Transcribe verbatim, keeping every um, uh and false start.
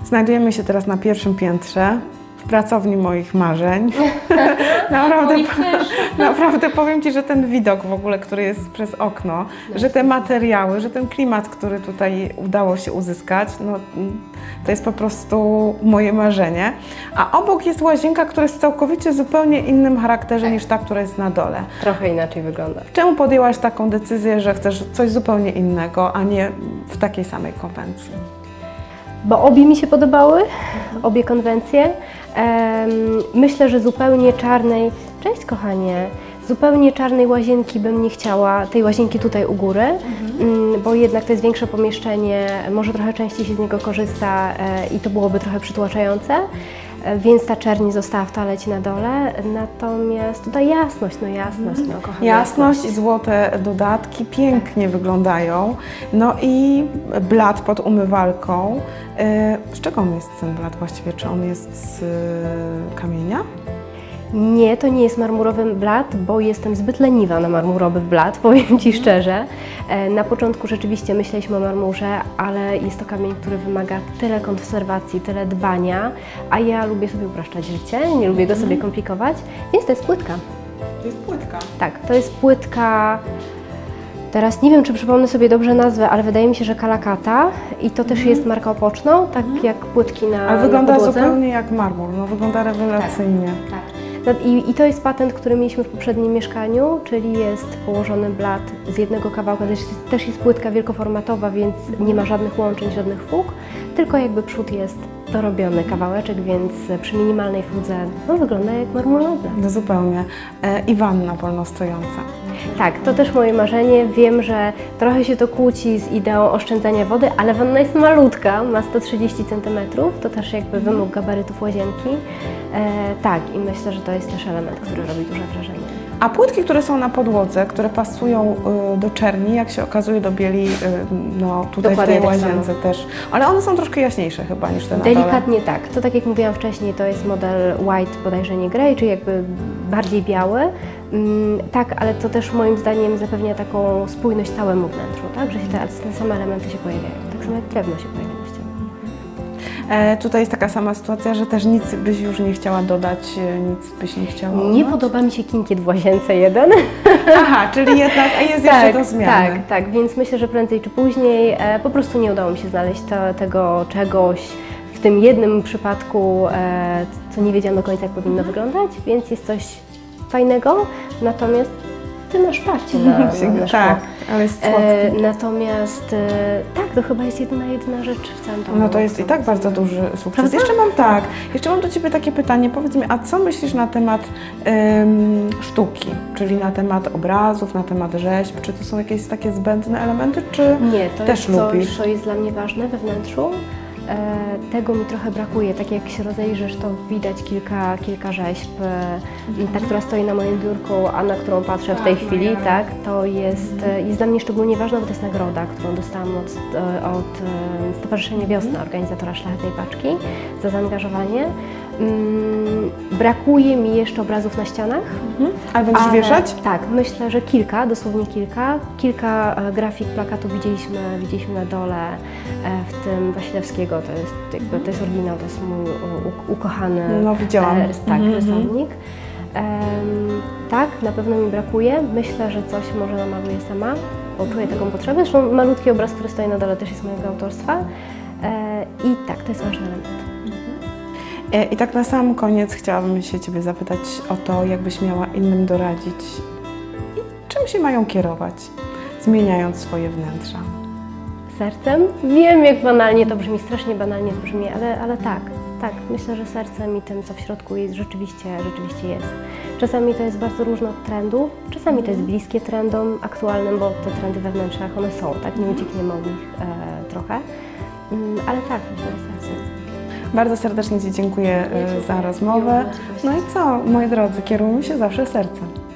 Znajdujemy się teraz na pierwszym piętrze, w pracowni moich marzeń. naprawdę, naprawdę powiem Ci, że ten widok w ogóle, który jest przez okno, no, że te materiały, że ten klimat, który tutaj udało się uzyskać, no, to jest po prostu moje marzenie. A obok jest łazienka, która jest w całkowicie zupełnie innym charakterze niż ta, która jest na dole. Trochę inaczej wygląda. Czemu podjęłaś taką decyzję, że chcesz coś zupełnie innego, a nie w takiej samej konwencji? Bo obie mi się podobały, obie konwencje. Myślę, że zupełnie czarnej, cześć kochanie, zupełnie czarnej łazienki bym nie chciała, tej łazienki tutaj u góry, mhm. bo jednak to jest większe pomieszczenie, może trochę częściej się z niego korzysta i to byłoby trochę przytłaczające. Więc ta czerni została w toalecie na dole, natomiast tutaj jasność, no jasność, no kocham jasność i złote dodatki pięknie wyglądają. No i blat pod umywalką. Z czego on jest ten blat właściwie? Czy on jest z kamienia? Nie, to nie jest marmurowy blat, bo jestem zbyt leniwa na marmurowy blat, powiem Ci szczerze. Na początku rzeczywiście myśleliśmy o marmurze, ale jest to kamień, który wymaga tyle konserwacji, tyle dbania, a ja lubię sobie upraszczać życie, nie lubię go sobie komplikować, więc to jest płytka. To jest płytka? Tak, to jest płytka. Teraz nie wiem, czy przypomnę sobie dobrze nazwę, ale wydaje mi się, że Kalakata i to też jest marka opoczną, tak jak płytki na Ale wygląda na podłodze. Zupełnie jak marmur, no wygląda rewelacyjnie. Tak, tak. I, I to jest patent, który mieliśmy w poprzednim mieszkaniu, czyli jest położony blat z jednego kawałka, też jest, też jest płytka wielkoformatowa, więc nie ma żadnych łączeń, żadnych fug, tylko jakby przód jest dorobiony kawałeczek, więc przy minimalnej fudze no, wygląda jak marmurowy blat. No zupełnie. E, I wanna wolnostojąca. Tak, to też moje marzenie. Wiem, że trochę się to kłóci z ideą oszczędzania wody, ale wanna jest malutka, ma sto trzydzieści centymetrów, to też jakby wymóg gabarytów łazienki. E, tak, i myślę, że to jest też element, który robi duże wrażenie. A płytki, które są na podłodze, które pasują y, do czerni, jak się okazuje, do bieli, y, no tutaj Dokładnie w tej tak łazience samo. też, ale one są troszkę jaśniejsze chyba niż te na dole. Delikatnie tak. To tak jak mówiłam wcześniej, to jest model white, bodajże nie grey, czyli jakby bardziej biały. Mm, tak, ale to też moim zdaniem zapewnia taką spójność całemu wnętrzu, tak? Że się te, te same elementy się pojawiają. Tak samo jak drewno się pojawia na ścianie. E, tutaj jest taka sama sytuacja, że też nic byś już nie chciała dodać, nic byś nie chciała Nie oddać? podoba mi się kinkiet w łazience jeden. Aha, czyli jednak jest jeszcze tak, do zmiany. Tak, tak, więc myślę, że prędzej czy później e, po prostu nie udało mi się znaleźć to, tego czegoś w tym jednym przypadku, e, co nie wiedziałam do końca, jak powinno wyglądać, więc jest coś fajnego, natomiast Ty masz parcie na, na, na szkło. Tak, ale jest słodki. E, natomiast e, tak, to chyba jest jedyna, jedyna rzecz w całym domu. No to jest i tak bardzo duży sukces. Prawda? Jeszcze mam tak, jeszcze mam do Ciebie takie pytanie, powiedz mi, a co myślisz na temat ym, sztuki, czyli na temat obrazów, na temat rzeźb, czy to są jakieś takie zbędne elementy, czy Nie, to też jest lubisz? coś, co jest dla mnie ważne we wnętrzu. E, tego mi trochę brakuje, tak jak się rozejrzysz, to widać kilka, kilka rzeźb, e, ta, która stoi na moim biurku, a na którą patrzę w tej Tak, chwili, moja. tak, to jest, jest dla mnie szczególnie ważna, bo to jest nagroda, którą dostałam od, od e, Stowarzyszenia Wiosna, organizatora Szlachetnej Paczki, za zaangażowanie. Mm, brakuje mi jeszcze obrazów na ścianach. Mhm. Ale będziesz Ale, wieszać? Tak, myślę, że kilka, dosłownie kilka. Kilka e, grafik, plakatów widzieliśmy, widzieliśmy na dole, e, w tym Wasilewskiego, to jest, jakby, to jest oryginał, to jest mój u, ukochany No, widziałam. E, tak, Mhm, rysownik. Em, tak, na pewno mi brakuje. Myślę, że coś może namaluję sama, bo czuję taką potrzebę. Zresztą malutki obraz, który stoi na dole, też jest mojego autorstwa. E, I tak, to jest ważny element. I tak na sam koniec chciałabym się Ciebie zapytać o to, jakbyś miała innym doradzić i czym się mają kierować, zmieniając swoje wnętrza. Sercem? Wiem, jak banalnie to brzmi, strasznie banalnie to brzmi, ale, ale tak, tak. Myślę, że sercem i tym, co w środku jest, rzeczywiście, rzeczywiście jest. Czasami to jest bardzo różne od trendów, czasami to jest bliskie trendom aktualnym, bo te trendy we wnętrzach, one są, tak? Nie uciekniemy od nich e, trochę, mm, ale tak, myślę, że sercem. Bardzo serdecznie Ci dziękuję za rozmowę. No i co, moi drodzy, kierujmy się zawsze sercem.